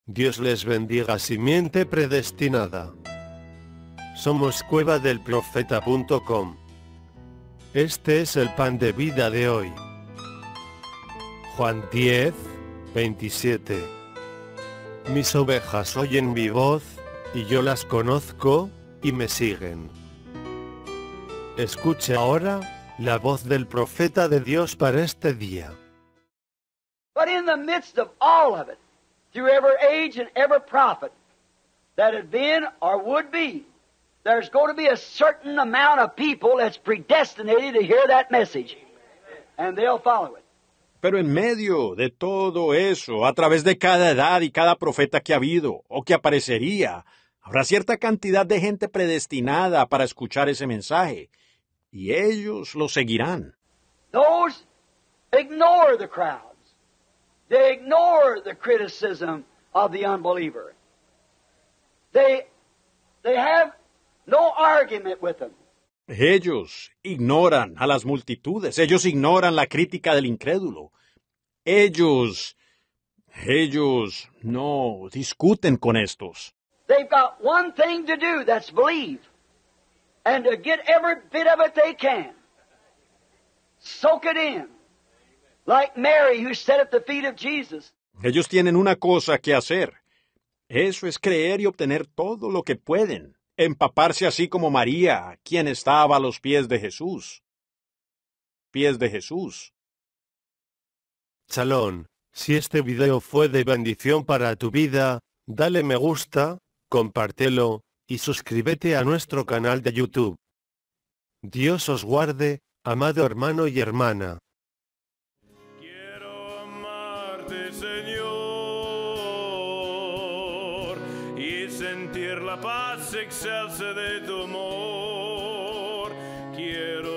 Dios les bendiga, simiente predestinada. Somos cuevadelprofeta.com. Este es el pan de vida de hoy. Juan 10, 27. Mis ovejas oyen mi voz, y yo las conozco, y me siguen. Escuche ahora la voz del profeta de Dios para este día. But in the midst of all of it, through every age and every prophet that had been or would be, there's going to be a certain amount of people that's predestinated to hear that message. And they'll follow it. Pero en medio de todo eso, a través de cada edad y cada profeta que ha habido o que aparecería, habrá cierta cantidad de gente predestinada para escuchar ese mensaje, y ellos lo seguirán. Those ignore the crowds. They ignore the criticism of the unbeliever. They have no argument with them. Ellos ignoran a las multitudes, ellos ignoran la crítica del incrédulo. Ellos no discuten con estos. They've got one thing to do, that's believe. And to get every bit of it they can. Soak it in. Like Mary who sat at the feet of Jesus. Ellos tienen una cosa que hacer. Eso es creer y obtener todo lo que pueden. Empaparse así como María, quien estaba a los pies de Jesús. Pies de Jesús. Shalom. Si este video fue de bendición para tu vida, dale me gusta, compártelo, y suscríbete a nuestro canal de YouTube. Dios os guarde, amado hermano y hermana. Quiero amarte, Señor, y sentir la paz excelsa de tu amor. Quiero